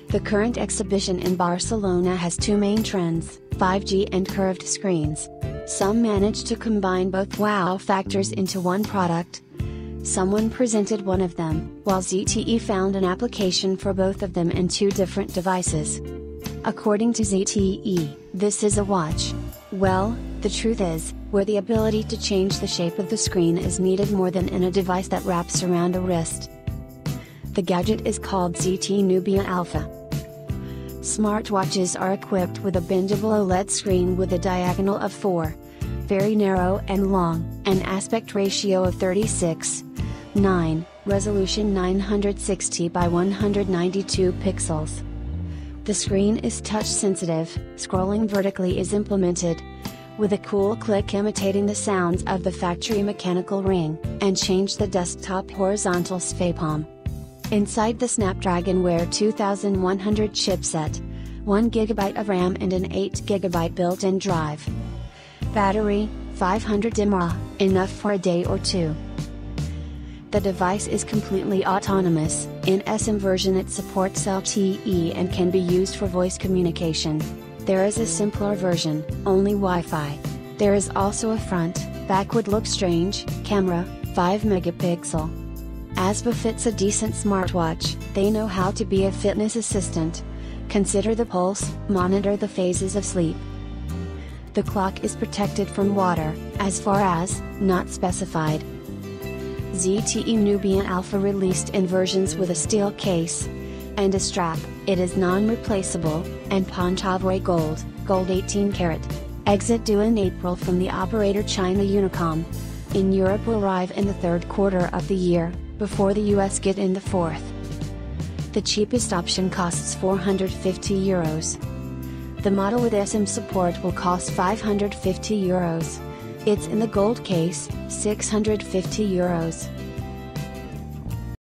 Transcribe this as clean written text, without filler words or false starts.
The current exhibition in Barcelona has two main trends, 5G and curved screens. Some managed to combine both wow factors into one product. Someone presented one of them, while ZTE found an application for both of them in two different devices. According to ZTE, this is a watch. Well, the truth is, where the ability to change the shape of the screen is needed more than in a device that wraps around a wrist. The gadget is called ZTE Nubia Alpha. Smartwatches are equipped with a bendable OLED screen with a diagonal of 4, very narrow and long, an aspect ratio of 36:9, resolution 960 by 192 pixels. The screen is touch sensitive, scrolling vertically is implemented, with a cool click imitating the sounds of the factory mechanical ring, and change the desktop horizontal svaypom. Inside the Snapdragon Wear 2100 chipset, 1 GB of RAM and an 8 GB built-in drive. Battery, 500 mAh, enough for a day or two. The device is completely autonomous. In SM version it supports LTE and can be used for voice communication. There is a simpler version, only Wi-Fi. There is also a front, back would look strange, camera, 5 megapixel. As befits a decent smartwatch, they know how to be a fitness assistant. Consider the pulse, monitor the phases of sleep. The clock is protected from water, as far as, not specified. ZTE Nubia Alpha released in versions with a steel case and a strap. It is non-replaceable, and Pantavoy gold 18 karat. Exit due in April from the operator China Unicom. In Europe will arrive in the third quarter of the year, before the US get in the fourth. The cheapest option costs €450. The model with SM support will cost €550. It's in the gold case, €650.